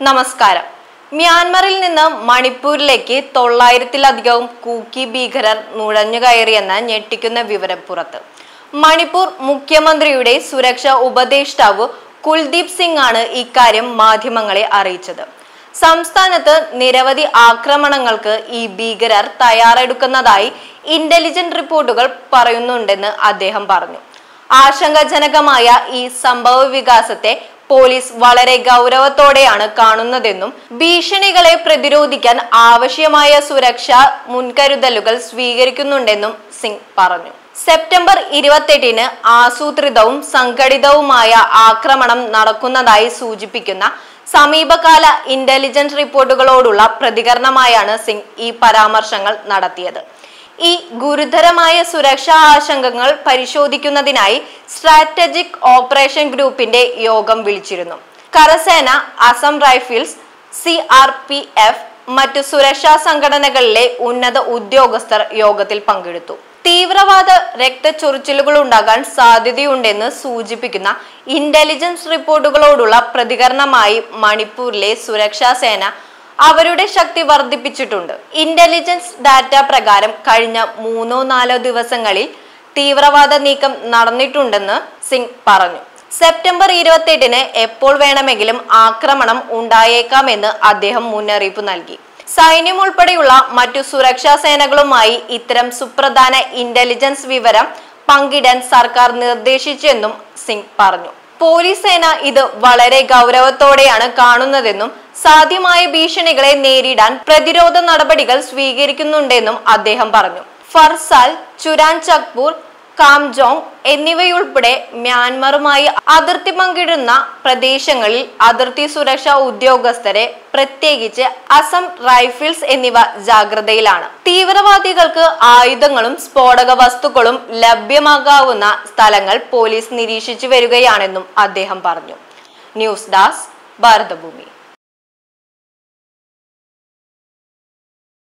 നമസ്കാരം. മ്യാൻമറിൽ നിന്ന് മണിപ്പൂരിലേക്ക് 900-ലധികം കൂക്കി ഭീകരർ നുഴഞ്ഞുകയറിയെന്ന ഞെട്ടിക്കുന്ന വിവരം പുറത്ത്. മണിപ്പൂർ മുഖ്യമന്ത്രിയുടെ സുരക്ഷാ ഉപദേഷ്ടാവ് കുൽദീപ് സിംഗ് ആണ് ഇക്കാര്യം മാധ്യമങ്ങളെ അറിയിച്ചത്. സംസ്ഥാനത്ത് നിരവധി ആക്രമണങ്ങൾക്ക് ഈ ഭീകരർ തയ്യാറെടുക്കുന്നതായി ഇന്റലിജൻസ് റിപ്പോർട്ടുകൾ പറയുന്നുണ്ടെന്ന് അദ്ദേഹം പറഞ്ഞു. ആശങ്കാജനകമായ ഈ സംഭവ വികാസത്തെ പോലീസ് വളരെ ഗൗരവത്തോടെയാണ് കാണുന്നതെന്നും ഭീഷണികളെ പ്രതിരോധിക്കാൻ ആവശ്യമായ സുരക്ഷാ മുൻകരുതലുകൾ സ്വീകരിക്കുന്നുണ്ടെന്നും സിംഗ് പറഞ്ഞു. സെപ്റ്റംബർ 28-ന് ആസൂത്രിതവും സംഘടിതവുമായ ആക്രമണം നടക്കുന്നതായി സൂചിപ്പിക്കുന്ന സമീപകാല ഇന്റലിജൻസ് റിപ്പോർട്ടുകളോടുള്ള പ്രതികരണമായാണ് സിംഗ് ഈ പരാമർശങ്ങൾ നടത്തിയത്. ഈ ഗുരുതരമായ സുരക്ഷാ ആശങ്കകൾ പരിശോധിക്കുന്നതിനായി സ്ട്രാറ്റജിക് ഓപ്പറേഷൻ ഗ്രൂപ്പിന്റെ യോഗം വിളിച്ചിരുന്നു. കരസേന, അസം റൈഫിൾസ്, CRPF, മറ്റു സുരക്ഷാ സംഘടനകളിലെ ഉന്നത ഉദ്യോഗസ്ഥർ യോഗത്തിൽ പങ്കെടുത്തു. തീവ്രവാദ രക്തച്ചൊരിച്ചിലുകൾ ഉണ്ടാകാൻ സാധ്യതയുണ്ടെന്ന് സൂചിപ്പിക്കുന്ന ഇന്റലിജൻസ് റിപ്പോർട്ടുകളോടുള്ള പ്രതികരണമായി മണിപ്പൂരിലെ സുരക്ഷാ സേന അവരുടെ ശക്തി വർദ്ധിപ്പിച്ചിട്ടുണ്ട്. ഇന്റലിജൻസ് ഡാറ്റ പ്രകാരം കഴിഞ്ഞ 3-4 ദിവസങ്ങളിൽ തീവ്രവാദ നീക്കം നടന്നിട്ടുണ്ടെന്ന് സിംഗ് പറഞ്ഞു. സെപ്റ്റംബർ 28-ന് എപ്പോൾ വേണമെങ്കിലും ആക്രമണം ഉണ്ടായേക്കാമെന്ന് അദ്ദേഹം മുന്നറിയിപ്പ് നൽകി. സൈന്യം ഉൾപ്പെടെയുള്ള മറ്റു സുരക്ഷാ സേനകളുമായി ഇത്തരം സുപ്രധാന ഇന്റലിജൻസ് വിവരം പങ്കിടാൻ സർക്കാർ നിർദ്ദേശിച്ചെന്നും സിംഗ് പറഞ്ഞു. പോലീസ് സേന ഇത് വളരെ ഗൗരവത്തോടെയാണ് കാണുന്നതെന്നും സാധ്യമായ ഭീഷണികളെ നേരിടാൻ പ്രതിരോധ നടപടികൾ സ്വീകരിക്കുന്നുണ്ടെന്നും അദ്ദേഹം പറഞ്ഞു. ഫർസാൽ, ചുരാൻചക്പൂർ, കാംജോങ് എന്നിവയുൾപ്പെടെ മ്യാൻമറുമായി അതിർത്തി പങ്കിടുന്ന പ്രദേശങ്ങളിൽ അതിർത്തി സുരക്ഷാ ഉദ്യോഗസ്ഥരെ, പ്രത്യേകിച്ച് അസം റൈഫിൾസ് എന്നിവ ജാഗ്രതയിലാണ്. തീവ്രവാദികൾക്ക് ആയുധങ്ങളും സ്ഫോടക വസ്തുക്കളും ലഭ്യമാകാവുന്ന സ്ഥലങ്ങൾ പോലീസ് നിരീക്ഷിച്ചു വരികയാണെന്നും അദ്ദേഹം പറഞ്ഞു. News desk, Bharathabhoomi.